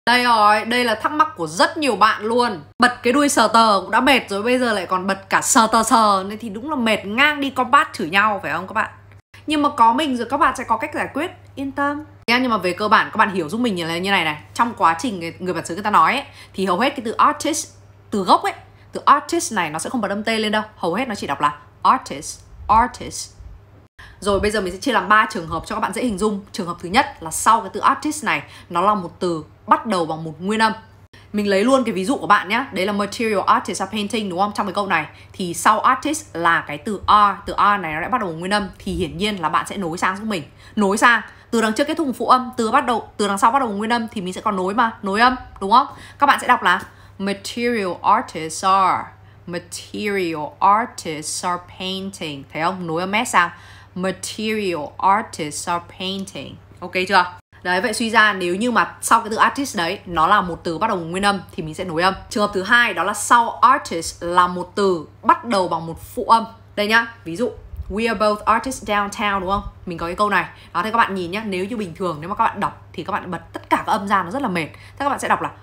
Đây rồi, đây là thắc mắc của rất nhiều bạn luôn. Bật cái đuôi sờ tờ cũng đã mệt rồi, bây giờ lại còn bật cả sờ tờ sờ nên thì đúng là mệt ngang đi combat chửi nhau, phải không các bạn? Nhưng mà có mình rồi các bạn sẽ có cách giải quyết, yên tâm. Nhưng mà về cơ bản các bạn hiểu giúp mình là như này này. Trong quá trình người bản xứ người ta nói ấy, thì hầu hết cái từ artist, từ gốc ấy, từ artist này nó sẽ không bật âm T lên đâu. Hầu hết nó chỉ đọc là artist, artist. Rồi bây giờ mình sẽ chia làm 3 trường hợp cho các bạn dễ hình dung. Trường hợp thứ nhất là sau cái từ artist này nó là một từ bắt đầu bằng một nguyên âm. Mình lấy luôn cái ví dụ của bạn nhé. Đấy là material artist are painting đúng không? Trong cái câu này thì sau artist là cái từ R. Từ R này nó đã bắt đầu bằng nguyên âm. Thì hiển nhiên là bạn sẽ nối sang giúp mình. Nối sang, từ đằng trước kết thúc bằng phụ âm, từ đằng sau bắt đầu bằng nguyên âm thì mình sẽ còn nối mà, nối âm đúng không? Các bạn sẽ đọc là material artists are, material artists are painting. Thấy không? Nối âm S sang material artists are painting. Ok chưa? Đấy, vậy suy ra nếu như mà sau cái từ artist đấy nó là một từ bắt đầu bằng nguyên âm thì mình sẽ nối âm. Trường hợp thứ hai đó là sau artist là một từ bắt đầu bằng một phụ âm. Đây nhá, ví dụ we are both artists downtown đúng không? Mình có cái câu này. Đó, thế các bạn nhìn nhá, nếu như bình thường nếu mà các bạn đọc thì các bạn bật tất cả các âm ra nó rất là mệt. Thế các bạn sẽ đọc là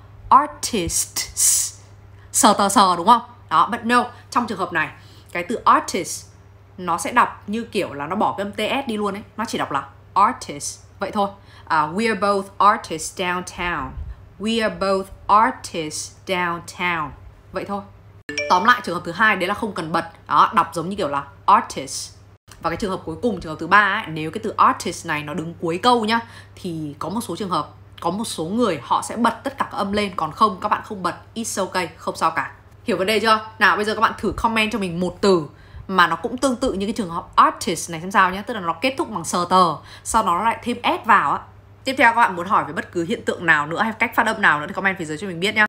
artists, sờ tờ sờ đúng không? Đó, but no, trong trường hợp này cái từ artist nó sẽ đọc như kiểu là nó bỏ cái âm TS đi luôn ấy. Nó chỉ đọc là artist. Vậy thôi. We are both artists downtown. We are both artists downtown. Vậy thôi. Tóm lại trường hợp thứ hai đấy là không cần bật. Đó, đọc giống như kiểu là artist. Và cái trường hợp cuối cùng, trường hợp thứ ba ấy, nếu cái từ artist này nó đứng cuối câu nhá, thì có một số trường hợp, có một số người họ sẽ bật tất cả các âm lên, còn không các bạn không bật, it's okay, không sao cả. Hiểu vấn đề chưa? Nào bây giờ các bạn thử comment cho mình một từ mà nó cũng tương tự như cái trường hợp artist này xem sao nhé. Tức là nó kết thúc bằng sờ tờ, sau đó nó lại thêm S vào á. Tiếp theo các bạn muốn hỏi về bất cứ hiện tượng nào nữa hay cách phát âm nào nữa thì comment phía dưới cho mình biết nhá.